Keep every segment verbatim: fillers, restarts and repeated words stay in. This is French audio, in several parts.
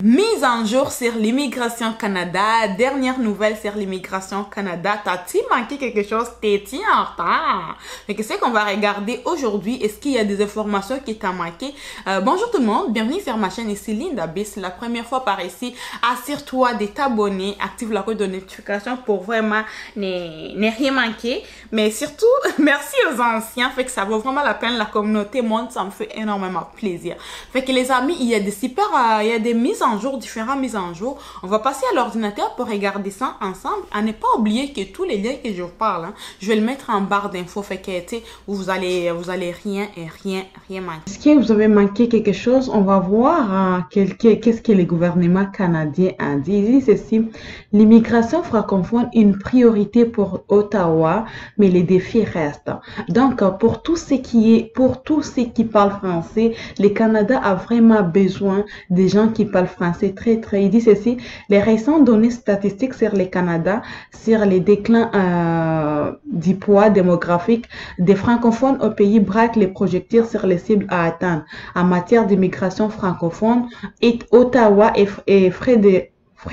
Mise en jour sur l'immigration Canada, dernière nouvelle sur l'immigration Canada. T'as-tu manqué quelque chose? T'es-tu en retard? Mais qu'est-ce qu'on va regarder aujourd'hui? Est-ce qu'il y a des informations qui t'ont manqué? Euh, bonjour tout le monde, bienvenue sur ma chaîne, ici Linda B. C'est la première fois par ici. Assure-toi de t'abonner, active la cloche de notification pour vraiment ne, ne rien manquer. Mais surtout, merci aux anciens, fait que ça vaut vraiment la peine. La communauté monte, ça me fait énormément plaisir. Fait que les amis, il y a des super, euh, il y a des mises en jour, différentes mises en jour. On va passer à l'ordinateur pour regarder ça ensemble. À ne pas oublier que tous les liens que je vous parle, hein, je vais le mettre en barre d'infos. Fait que, tu sais, vous allez, vous allez rien et rien, rien manquer. Est-ce que vous avez manqué quelque chose? On va voir euh, qu'est-ce que le gouvernement canadien a dit. Il dit ceci: l'immigration francophone est une priorité pour Ottawa, mais les défis restent. Donc, pour tout ce qui est, pour tous ceux qui parlent français, le Canada a vraiment besoin des gens qui parlent français très, très. Il dit ceci: les récentes données statistiques sur le Canada, sur les déclins euh, du poids démographique des francophones au pays braquent les projecteurs sur les cibles à atteindre. En matière d'immigration francophone, et Ottawa et, et Frédéric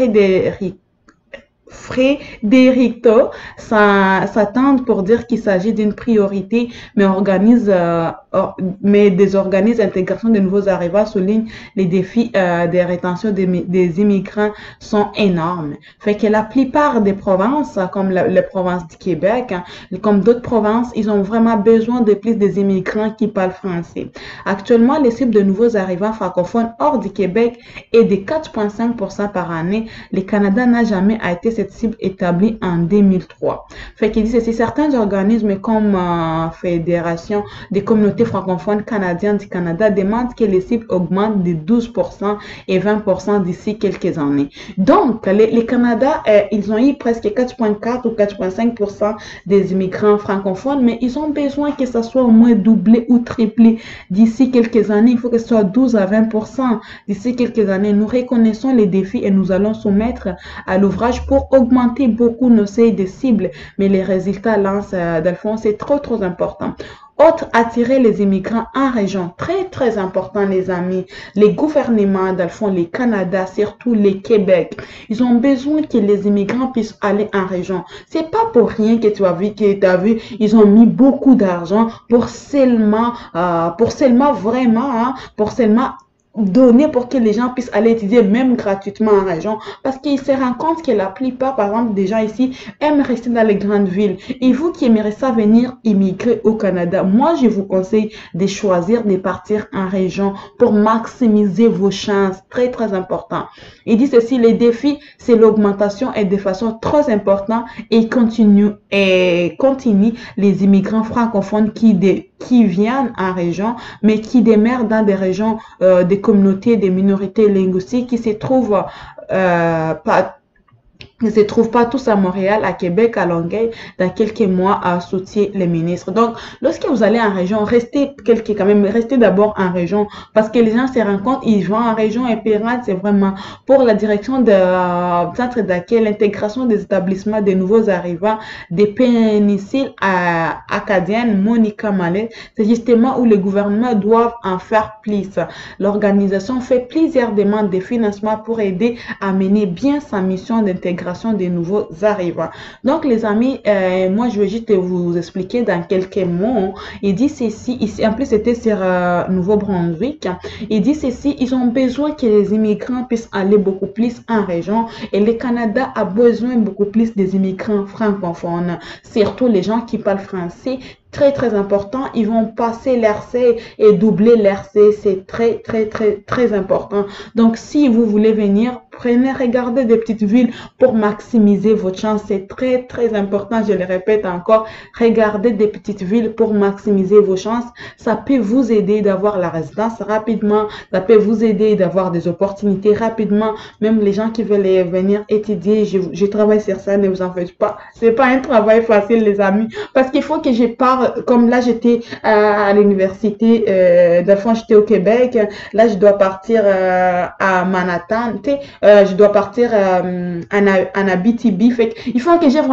Frédéricto s'attendent pour dire qu'il s'agit d'une priorité, mais organise, euh, or, mais des organismes d'intégration de nouveaux arrivants soulignent les défis euh, des rétentions des, des immigrants sont énormes. Fait que la plupart des provinces, comme la, la province du Québec, hein, comme d'autres provinces, ils ont vraiment besoin de plus des immigrants qui parlent français. Actuellement, les cibles de nouveaux arrivants francophones hors du Québec est de quatre virgule cinq pour cent par année. Le Canada n'a jamais été cette cible établie en deux mille trois. Fait qu'il dit ceci: certains organismes comme euh, Fédération des communautés francophones canadiennes du Canada demandent que les cibles augmentent de douze pour cent et vingt pour cent d'ici quelques années. Donc, les, les Canada, euh, ils ont eu presque quatre virgule quatre ou quatre virgule cinq pour cent des immigrants francophones, mais ils ont besoin que ça soit au moins doublé ou triplé d'ici quelques années. Il faut que ce soit douze à vingt pour cent d'ici quelques années. Nous reconnaissons les défis et nous allons soumettre à l'ouvrage pour augmenter beaucoup nos seuils de cibles, mais les résultats lancent euh, d'Alphonse, c'est trop trop important. Autre, attirer les immigrants en région, très très important les amis. Les gouvernements d'Alphonse, les Canada, surtout les Québec, ils ont besoin que les immigrants puissent aller en région. C'est pas pour rien que tu as vu, que tu as vu, ils ont mis beaucoup d'argent pour seulement, euh, pour seulement vraiment, hein, pour seulement donner pour que les gens puissent aller étudier même gratuitement en région, parce qu'ils se rendent compte que la plupart, par exemple, des gens ici aiment rester dans les grandes villes. Et vous qui aimeriez ça venir immigrer au Canada, moi je vous conseille de choisir de partir en région pour maximiser vos chances. Très très important. Il dit ceci: les défis, c'est l'augmentation et de façon très importante et continue et continue les immigrants francophones qui des qui viennent en région, mais qui demeurent dans des régions, euh, des communautés, des minorités linguistiques qui se trouvent euh, pas ne se trouvent pas tous à Montréal, à Québec, à Longueuil, dans quelques mois à soutenir les ministres. Donc, lorsque vous allez en région, restez quelques, quand même, restez d'abord en région, parce que les gens se rendent compte, ils vont en région et Péran, c'est vraiment pour la direction de euh, centre d'accueil, l'intégration des établissements des nouveaux arrivants, des péninsules euh, acadiennes, Monica Mallet, c'est justement où les gouvernements doivent en faire plus. L'organisation fait plusieurs demandes de financement pour aider à mener bien sa mission d'intégration des nouveaux arrivants. Donc les amis, euh, moi je vais juste vous expliquer dans quelques mots. Il dit ceci ici, en plus c'était sur euh, Nouveau-Brunswick. Il dit ceci: ils ont besoin que les immigrants puissent aller beaucoup plus en région, et le Canada a besoin beaucoup plus des immigrants francophones, surtout les gens qui parlent français. Très très important, ils vont passer l'R C et doubler l'R C, c'est très très très très important. Donc si vous voulez venir, prenez, regardez des petites villes pour maximiser votre chance, c'est très très important, je le répète encore, regardez des petites villes pour maximiser vos chances. Ça peut vous aider d'avoir la résidence rapidement, ça peut vous aider d'avoir des opportunités rapidement. Même les gens qui veulent venir étudier, je, je travaille sur ça, ne vous en faites pas, c'est pas un travail facile les amis, parce qu'il faut que je parte. Comme là j'étais à, à l'université, euh, d'enfant j'étais au Québec, là je dois partir euh, à Manhattan, tu sais, euh, je dois partir euh, en, en Abitibi, fait il faut que j'ai vraiment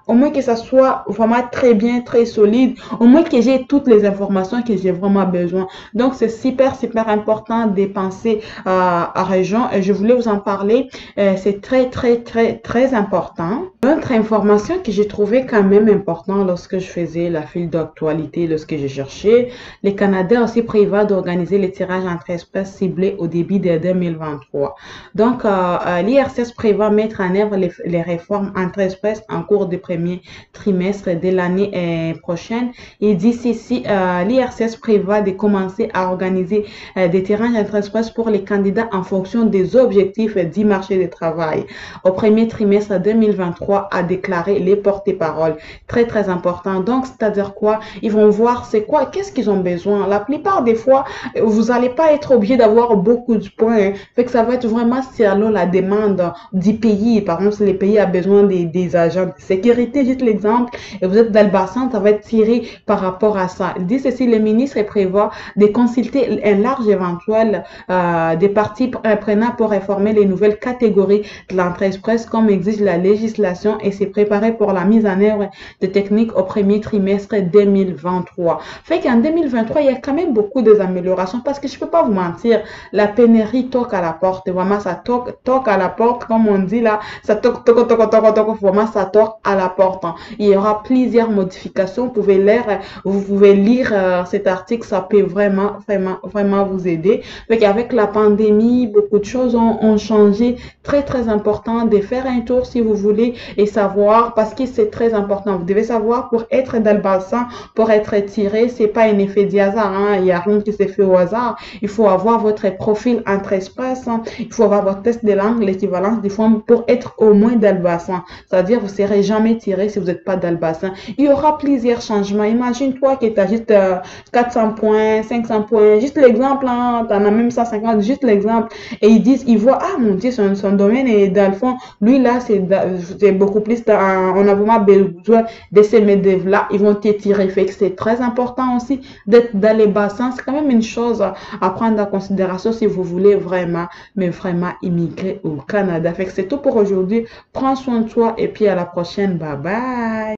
au moins que ça soit vraiment très bien, très solide, au moins que j'ai toutes les informations que j'ai vraiment besoin. Donc, c'est super, super important de penser euh, à région et je voulais vous en parler. Euh, c'est très, très, très, très important. L'autre information que j'ai trouvé quand même important lorsque je faisais la file d'actualité, lorsque j'ai cherché, le Canada aussi prévoit d'organiser les tirages entre espèces ciblés au début de deux mille vingt-trois. Donc, euh, euh, l'I R C S prévoit mettre en œuvre les, les réformes entre espèces en cours du premier trimestre de l'année euh, prochaine. Et d'ici ici, euh, l'I R C S prévoit de commencer à organiser euh, des tirages entre espèces pour les candidats en fonction des objectifs du marché du travail. Au premier trimestre deux mille vingt-trois, a déclaré les porte-paroles. Très, très important. Donc, c'est-à-dire quoi? Ils vont voir c'est quoi, qu'est-ce qu'ils ont besoin. La plupart des fois, vous n'allez pas être obligé d'avoir beaucoup de points. Hein. Fait que ça va être vraiment selon la demande du pays. Par exemple, si le pays a besoin des, des agents de sécurité, juste l'exemple, et vous êtes dans le bassin, ça va être tiré par rapport à ça. Il dit ceci, le ministre prévoit de consulter un large éventuel euh, des parties prenant pour réformer les nouvelles catégories de l'entrée express comme exige la législation et s'est préparé pour la mise en œuvre de techniques au premier trimestre deux mille vingt-trois. Fait qu'en deux mille vingt-trois, il y a quand même beaucoup d'améliorations parce que je peux pas vous mentir, la pénurie toque à la porte. Vraiment, ça toque, toque à la porte, comme on dit là, ça toque, toque, toque, toque, toque, vraiment, ça toque à la porte. Il y aura plusieurs modifications. Vous pouvez lire, vous pouvez lire euh, cet article, ça peut vraiment, vraiment, vraiment vous aider. Fait qu'avec la pandémie, beaucoup de choses ont, ont changé. Très, très important de faire un tour si vous voulez et savoir, parce que c'est très important. Vous devez savoir pour être dans le bassin, pour être tiré, c'est pas un effet du hasard. Hein. Il n'y a rien qui s'est fait au hasard. Il faut avoir votre profil entre espaces. Hein. Il faut avoir votre test de langue, l'équivalence des formes pour être au moins dans le bassin. C'est-à-dire, vous ne serez jamais tiré si vous n'êtes pas dans le bassin. Il y aura plusieurs changements. Imagine-toi que tu as juste euh, quatre cents points, cinq cents points. Juste l'exemple, hein, tu en as même cent cinquante, juste l'exemple. Et ils disent, ils voient, ah mon Dieu, son, son domaine est dans le fond. Lui, là, c'est beaucoup plus, dans, on a vraiment besoin de ces main-d'œuvre-là. Ils vont t'étirer. Fait que c'est très important aussi d'être dans les bassins. C'est quand même une chose à prendre en considération si vous voulez vraiment, mais vraiment immigrer au Canada. Fait que c'est tout pour aujourd'hui. Prends soin de toi et puis à la prochaine. Bye bye.